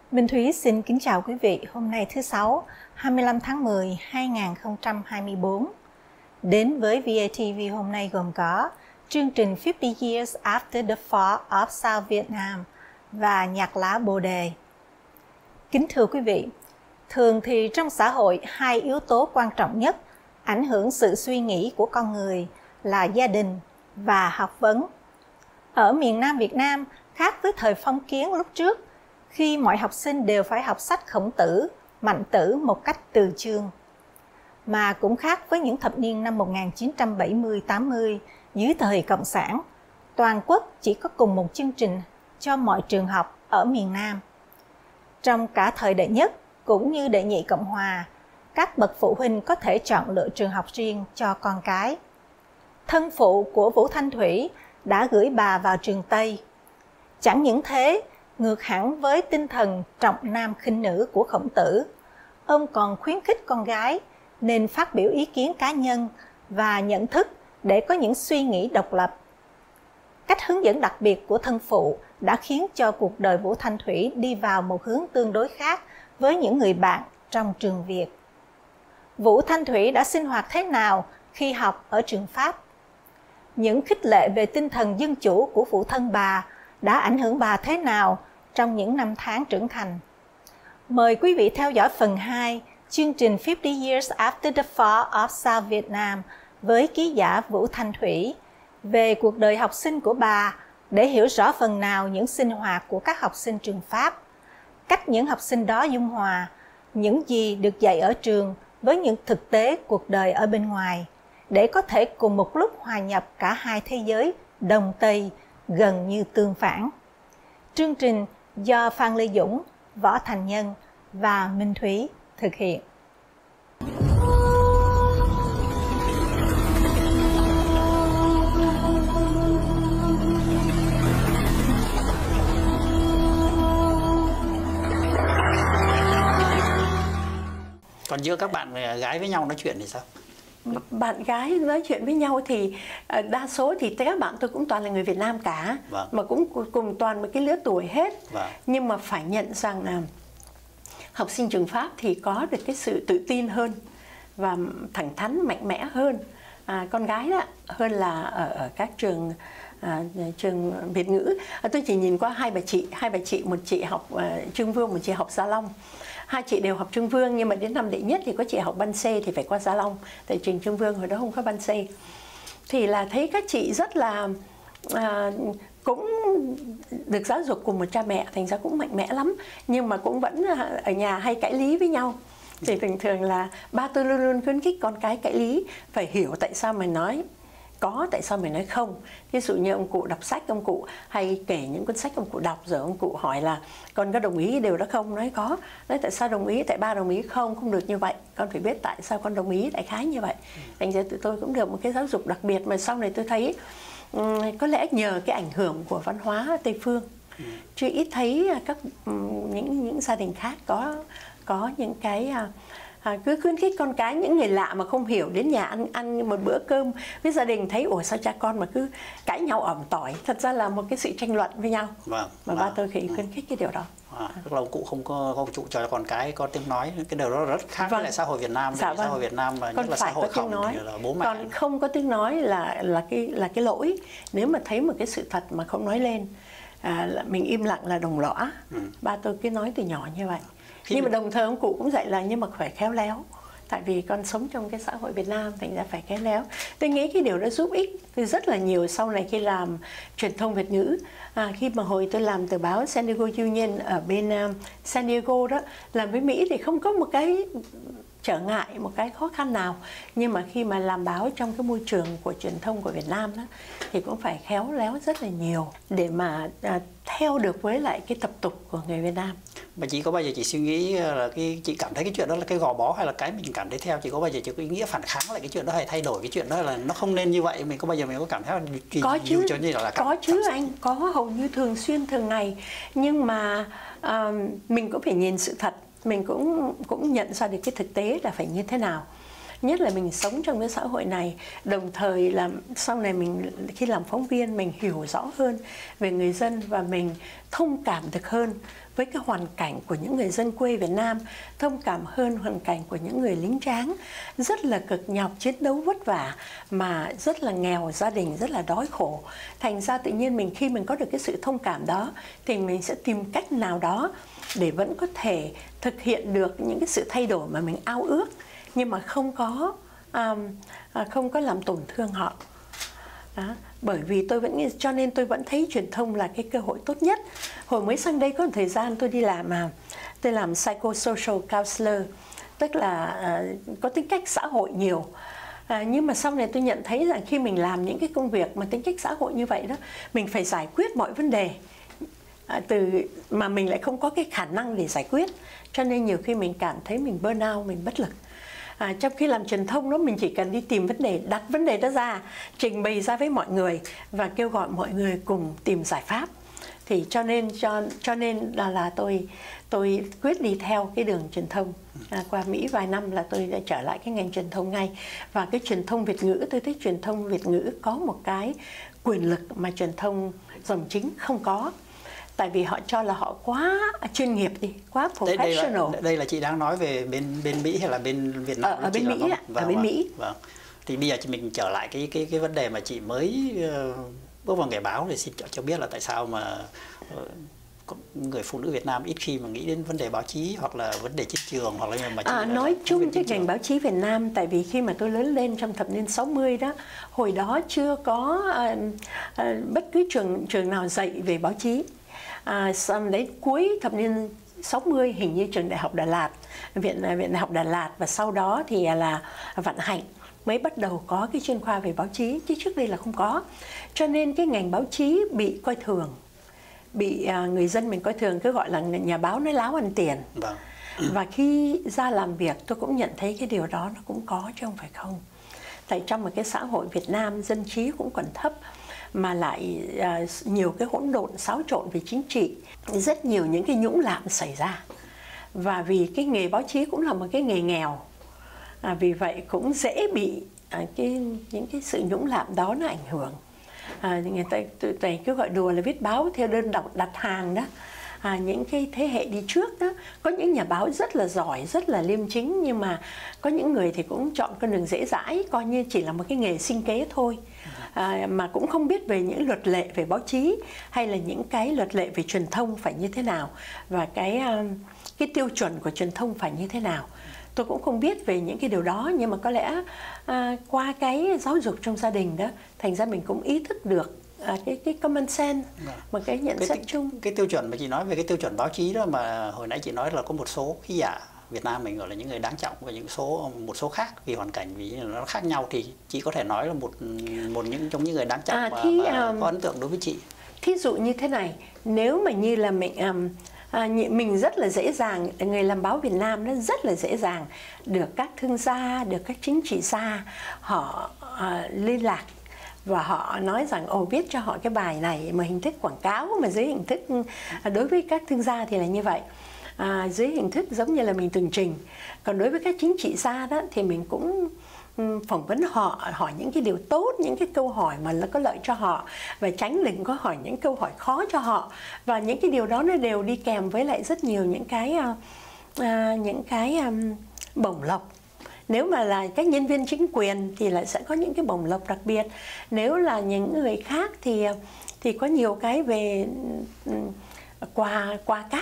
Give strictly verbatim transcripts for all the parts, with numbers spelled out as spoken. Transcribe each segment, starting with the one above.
Minh Thúy xin kính chào quý vị. Hôm nay thứ Sáu, hai mươi lăm tháng mười, hai nghìn không trăm hai mươi tư. Đến với vê a tê vê hôm nay gồm có chương trình fifty years after the fall of South Vietnam và nhạc lá Bồ Đề. Kính thưa quý vị, thường thì trong xã hội, hai yếu tố quan trọng nhất ảnh hưởng sự suy nghĩ của con người là gia đình và học vấn. Ở miền Nam Việt Nam, khác với thời phong kiến lúc trước, khi mọi học sinh đều phải học sách Khổng Tử, Mạnh Tử một cách từ chương. Mà cũng khác với những thập niên năm một nghìn chín trăm bảy mươi tám mươi dưới thời Cộng sản, toàn quốc chỉ có cùng một chương trình cho mọi trường học ở miền Nam. Trong cả thời đệ nhất cũng như đệ nhị Cộng Hòa, các bậc phụ huynh có thể chọn lựa trường học riêng cho con cái. Thân phụ của Vũ Thanh Thủy đã gửi bà vào trường Tây. Chẳng những thế, ngược hẳn với tinh thần trọng nam khinh nữ của Khổng Tử, ông còn khuyến khích con gái nên phát biểu ý kiến cá nhân và nhận thức để có những suy nghĩ độc lập. Cách hướng dẫn đặc biệt của thân phụ đã khiến cho cuộc đời Vũ Thanh Thủy đi vào một hướng tương đối khác với những người bạn trong trường Việt. Vũ Thanh Thủy đã sinh hoạt thế nào khi học ở trường Pháp? Những khích lệ về tinh thần dân chủ của phụ thân bà đã ảnh hưởng bà thế nào trong những năm tháng trưởng thành? Mời quý vị theo dõi phần hai chương trình fifty years after the fall of South Vietnam với ký giả Vũ Thanh Thủy về cuộc đời học sinh của bà để hiểu rõ phần nào những sinh hoạt của các học sinh trường Pháp, cách những học sinh đó dung hòa, những gì được dạy ở trường với những thực tế cuộc đời ở bên ngoài, để có thể cùng một lúc hòa nhập cả hai thế giới Đông Tây gần như tương phản. Chương trình do Phan Lê Dũng, Võ Thành Nhân và Minh Thúy thực hiện. Còn giữa các bạn gái với nhau nói chuyện thì sao? Bạn gái nói chuyện với nhau thì đa số thì các bạn tôi cũng toàn là người Việt Nam cả, vâng. Mà cũng cùng toàn một cái lứa tuổi hết, vâng. Nhưng mà phải nhận rằng là học sinh trường Pháp thì có được cái sự tự tin hơn và thẳng thắn mạnh mẽ hơn à, con gái đó hơn là ở, ở các trường à, trường Việt ngữ. À, tôi chỉ nhìn qua hai bà chị, hai bà chị một chị học uh, Trưng Vương, một chị học Gia Long. Hai chị đều học Trưng Vương, nhưng mà đến năm đệ nhất thì có chị học Ban Xê thì phải qua Gia Long, tại trường Trưng Vương hồi đó không có Ban Xê. Thì là thấy các chị rất là à, cũng được giáo dục cùng một cha mẹ, thành ra cũng mạnh mẽ lắm, nhưng mà cũng vẫn ở nhà hay cãi lý với nhau. Thì thường thường là ba tôi luôn luôn khuyến khích con cái cãi lý, phải hiểu tại sao mày nói có, tại sao mày nói không. Ví dụ như ông cụ đọc sách, ông cụ hay kể những cuốn sách ông cụ đọc, rồi ông cụ hỏi là con có đồng ý cái điều đó không? Nói có. Nói tại sao đồng ý? Tại ba đồng ý không, không được như vậy. Con phải biết tại sao con đồng ý, đại khái như vậy. Thành ra tụi tôi cũng được một cái giáo dục đặc biệt mà sau này tôi thấy um, có lẽ nhờ cái ảnh hưởng của văn hóa Tây phương. Chứ ít thấy các um, những những gia đình khác có có những cái uh, À, cứ khuyến khích con cái, những người lạ mà không hiểu đến nhà ăn ăn một bữa cơm với gia đình thấy ủa sao cha con mà cứ cãi nhau ỏm tỏi, thật ra là một cái sự tranh luận với nhau, vâng, mà ba tôi khuyến khuyến khích cái điều đó. À, tức là ông cụ không có ông cụ cho con cái có tiếng nói, cái điều đó rất khác vâng. với lại xã hội Việt Nam. Dạ, vâng. Xã hội Việt Nam và nhất là xã hội Khổng thì là bố mẹ. Còn không có tiếng nói là là cái là cái lỗi. Nếu mà thấy một cái sự thật mà không nói lên, à, là mình im lặng là đồng lõa. Ừ. Ba tôi cứ nói từ nhỏ như vậy. Khi nhưng mà đồng thời ông cụ cũng dạy là nhưng mà phải khéo léo, tại vì con sống trong cái xã hội Việt Nam, thành ra phải khéo léo. Tôi nghĩ cái điều đó giúp ích tôi rất là nhiều sau này khi làm truyền thông Việt ngữ. À, khi mà hồi tôi làm tờ báo San Diego Union ở bên uh, San Diego đó, làm với Mỹ thì không có một cái trở ngại, một cái khó khăn nào. Nhưng mà khi mà làm báo trong cái môi trường của truyền thông của Việt Nam đó, thì cũng phải khéo léo rất là nhiều để mà à, theo được với lại cái tập tục của người Việt Nam. Mà chị có bao giờ chị suy nghĩ là cái chị cảm thấy cái chuyện đó là cái gò bó hay là cái mình cảm thấy theo? Chị có bao giờ chị có ý nghĩa phản kháng lại cái chuyện đó hay thay đổi cái chuyện đó là nó không nên như vậy? Mình có bao giờ mình có cảm thấy kỳ có chứ, cho như là, là có chứ anh, có hầu như thường xuyên thường ngày. Nhưng mà à, mình cũng phải nhìn sự thật, mình cũng cũng nhận ra được cái thực tế là phải như thế nào. nhất là mình sống trong cái xã hội này, đồng thời là sau này mình khi làm phóng viên mình hiểu rõ hơn về người dân và mình thông cảm được hơn với cái hoàn cảnh của những người dân quê Việt Nam, thông cảm hơn hoàn cảnh của những người lính tráng rất là cực nhọc, chiến đấu vất vả mà rất là nghèo, gia đình rất là đói khổ. Thành ra tự nhiên mình khi mình có được cái sự thông cảm đó thì mình sẽ tìm cách nào đó để vẫn có thể thực hiện được những cái sự thay đổi mà mình ao ước, nhưng mà không có um, không có làm tổn thương họ. Đó. Bởi vì tôi vẫn cho nên tôi vẫn thấy truyền thông là cái cơ hội tốt nhất. Hồi mới sang đây có một thời gian tôi đi làm mà tôi làm psychosocial counselor, tức là uh, có tính cách xã hội nhiều. À, nhưng mà sau này tôi nhận thấy rằng khi mình làm những cái công việc mà tính cách xã hội như vậy đó, mình phải giải quyết mọi vấn đề à, từ mà mình lại không có cái khả năng để giải quyết, cho nên nhiều khi mình cảm thấy mình burn out, mình bất lực. À, trong khi làm truyền thông đó, mình chỉ cần đi tìm vấn đề, đặt vấn đề đó ra, trình bày ra với mọi người và kêu gọi mọi người cùng tìm giải pháp. Thì cho nên cho cho nên là là tôi tôi quyết đi theo cái đường truyền thông. À, qua Mỹ vài năm là tôi đã trở lại cái ngành truyền thông ngay. Và cái truyền thông Việt ngữ, tôi thấy truyền thông Việt ngữ có một cái quyền lực mà truyền thông dòng chính không có. Tại vì họ cho là họ quá chuyên nghiệp đi, quá professional. Đây, đây, là, đây là chị đang nói về bên bên Mỹ hay là bên Việt Nam? Ở, ở bên Mỹ ạ, vâng, ở bên vâng, Mỹ. Vâng. Thì bây giờ mình trở lại cái cái cái vấn đề mà chị mới uh, bước vào nghề báo, để xin cho, cho biết là tại sao mà uh, người phụ nữ Việt Nam ít khi mà nghĩ đến vấn đề báo chí hoặc là vấn đề chiến trường, hoặc là mà chị à, nói chung cái ngành báo chí Việt Nam, tại vì khi mà tôi lớn lên trong thập niên sáu mươi đó, hồi đó chưa có uh, uh, bất cứ trường trường nào dạy về báo chí. À, xong đến cuối thập niên sáu mươi hình như trường Đại học Đà Lạt, viện viện Đại học Đà Lạt và sau đó thì là Vạn Hạnh mới bắt đầu có cái chuyên khoa về báo chí, chứ trước đây là không có. Cho nên cái ngành báo chí bị coi thường, bị à, người dân mình coi thường, cứ gọi là nhà báo nói láo ăn tiền. Vâng. Và khi ra làm việc tôi cũng nhận thấy cái điều đó nó cũng có chứ không phải không. Tại trong một cái xã hội Việt Nam dân trí cũng còn thấp, mà lại uh, nhiều cái hỗn độn xáo trộn về chính trị, rất nhiều những cái nhũng lạm xảy ra. Và vì cái nghề báo chí cũng là một cái nghề nghèo, à, vì vậy cũng dễ bị uh, cái những cái sự nhũng lạm đó nó ảnh hưởng. À, người ta tụi này cứ gọi đùa là viết báo theo đơn đọc đặt hàng đó. À, những cái thế hệ đi trước đó, có những nhà báo rất là giỏi, rất là liêm chính, nhưng mà có những người thì cũng chọn con đường dễ dãi, coi như chỉ là một cái nghề sinh kế thôi. À, mà cũng không biết về những luật lệ về báo chí hay là những cái luật lệ về truyền thông phải như thế nào, và cái cái tiêu chuẩn của truyền thông phải như thế nào. Tôi cũng không biết về những cái điều đó, nhưng mà có lẽ à, qua cái giáo dục trong gia đình đó, thành ra mình cũng ý thức được à, cái cái common sense, một cái nhận cái, xét cái, chung. Cái tiêu chuẩn mà chị nói về cái tiêu chuẩn báo chí đó, mà hồi nãy chị nói là có một số khán giả Việt Nam mình gọi là những người đáng trọng, và những số một số khác vì hoàn cảnh, vì nó khác nhau, thì chị có thể nói là một một những trong những người đáng trọng à, mà, thì, mà um, có ấn tượng đối với chị. Thí dụ như thế này, nếu mà như là mình um, à, mình rất là dễ dàng, người làm báo Việt Nam nó rất là dễ dàng được các thương gia, được các chính trị gia họ uh, liên lạc và họ nói rằng ồ viết cho họ cái bài này mà hình thức quảng cáo, mà dưới hình thức đối với các thương gia thì là như vậy. À, dưới hình thức giống như là mình tường trình. Còn đối với các chính trị gia đó thì mình cũng um, phỏng vấn họ, hỏi những cái điều tốt, những cái câu hỏi mà nó có lợi cho họ, và tránh đừng có hỏi những câu hỏi khó cho họ. Và những cái điều đó nó đều đi kèm với lại rất nhiều những cái uh, uh, những cái um, bổng lộc. Nếu mà là các nhân viên chính quyền thì lại sẽ có những cái bổng lộc đặc biệt. Nếu là những người khác thì thì có nhiều cái về um, quà quà cáp.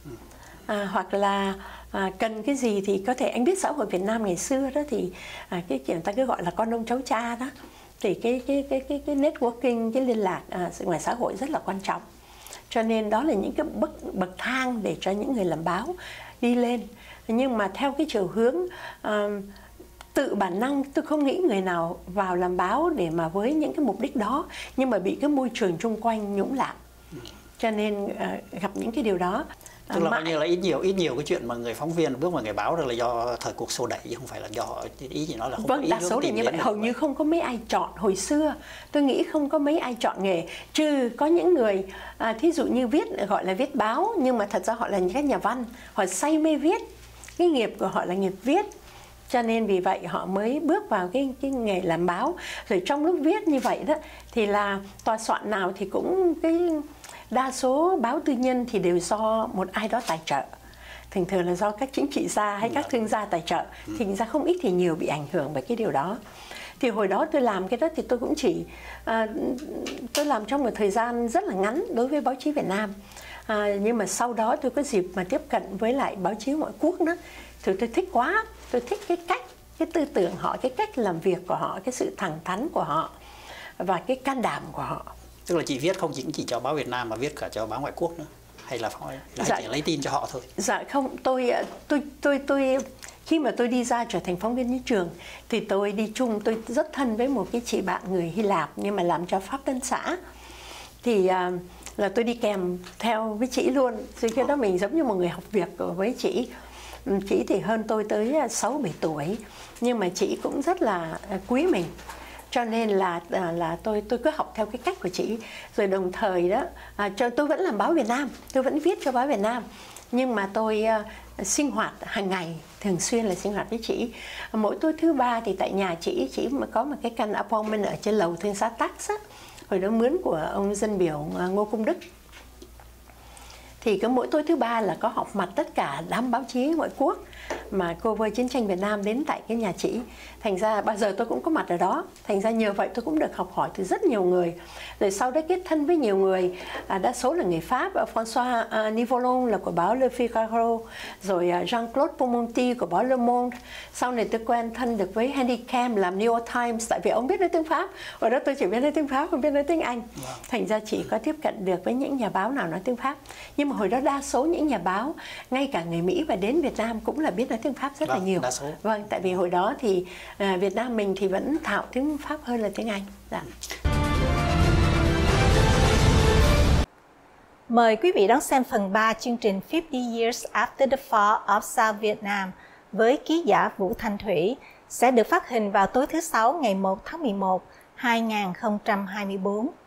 À, hoặc là à, cần cái gì thì có thể, anh biết xã hội Việt Nam ngày xưa đó thì à, cái kiểu người ta cứ gọi là con ông cháu cha đó, thì cái cái cái cái cái networking, cái liên lạc à, ngoài xã hội rất là quan trọng. Cho nên đó là những cái bậc bậc thang để cho những người làm báo đi lên. Nhưng mà theo cái chiều hướng à, tự bản năng, tôi không nghĩ người nào vào làm báo để mà với những cái mục đích đó, nhưng mà bị cái môi trường chung quanh nhũng lạm, cho nên à, gặp những cái điều đó. Tức là bao nhiêu là ít nhiều ít nhiều cái chuyện mà người phóng viên bước vào nghề báo được là do thời cuộc xô đẩy, chứ không phải là do ý chị nói là không vâng, có ý đa số là như vậy. Hầu như không có mấy ai chọn. Hồi xưa tôi nghĩ không có mấy ai chọn nghề, trừ có những người à, thí dụ như viết, gọi là viết báo, nhưng mà thật ra họ là những các nhà văn, họ say mê viết, cái nghiệp của họ là nghiệp viết, Cho nên vì vậy họ mới bước vào cái, cái nghề làm báo. Rồi trong lúc viết như vậy đó thì là tòa soạn nào thì cũng cái đa số báo tư nhân thì đều do một ai đó tài trợ. Thường thường là do các chính trị gia hay các thương gia tài trợ. Thì ra không ít thì nhiều bị ảnh hưởng bởi cái điều đó. Thì hồi đó tôi làm cái đó thì tôi cũng chỉ à, tôi làm trong một thời gian rất là ngắn đối với báo chí Việt Nam. À, nhưng mà sau đó tôi có dịp mà tiếp cận với lại báo chí ngoại quốc đó, thì tôi thích quá. Tôi thích cái cách, cái tư tưởng họ, cái cách làm việc của họ, cái sự thẳng thắn của họ và cái can đảm của họ. Tức là chị viết không chỉ chỉ cho báo Việt Nam mà viết cả cho báo ngoại quốc nữa, hay là phải dạ, chỉ lấy tin cho họ thôi? Dạ không, tôi tôi tôi tôi khi mà tôi đi ra trở thành phóng viên chiến trường thì tôi đi chung, tôi rất thân với một cái chị bạn người Hy Lạp nhưng mà làm cho Pháp Tân Xã. Thì uh, là tôi đi kèm theo với chị luôn. Thì khi đó mình giống như một người học việc với chị. Chị thì hơn tôi tới sáu bảy tuổi, nhưng mà chị cũng rất là quý mình. Cho nên là là tôi tôi cứ học theo cái cách của chị. Rồi đồng thời đó, à, cho tôi vẫn làm báo Việt Nam, tôi vẫn viết cho báo Việt Nam. Nhưng mà tôi uh, sinh hoạt hàng ngày, thường xuyên là sinh hoạt với chị. Mỗi tối thứ ba thì tại nhà chị, chị mà có một cái căn apartment ở trên lầu thương xá Tax á. Hồi đó mướn của ông dân biểu Ngô Công Đức. Thì cứ mỗi tối thứ ba là có họp mặt tất cả đám báo chí ngoại quốc mà cover chiến tranh Việt Nam đến tại cái nhà chị. Thành ra bao giờ tôi cũng có mặt ở đó. Thành ra nhờ vậy tôi cũng được học hỏi từ rất nhiều người. Rồi sau đó kết thân với nhiều người, à, đa số là người Pháp. François à, Nivolon là của báo Le Figaro, rồi à, Jean-Claude Pomonti của báo Le Monde. Sau này tôi quen thân được với Henry Cam làm New York Times, tại vì ông biết nói tiếng Pháp. Ở đó tôi chỉ biết nói tiếng Pháp, không biết nói tiếng Anh. Thành ra chỉ có tiếp cận được với những nhà báo nào nói tiếng Pháp. Nhưng mà hồi đó đa số những nhà báo, ngay cả người Mỹ và đến Việt Nam cũng là biết nói tiếng Pháp rất vâng, là nhiều. Vâng, tại vì hồi đó thì à, Việt Nam mình thì vẫn thạo tiếng Pháp hơn là tiếng Anh. Dạ. Mời quý vị đón xem phần ba chương trình fifty years after the fall of South Vietnam với ký giả Vũ Thanh Thủy sẽ được phát hình vào tối thứ Sáu ngày một tháng mười một, hai nghìn không trăm hai mươi tư.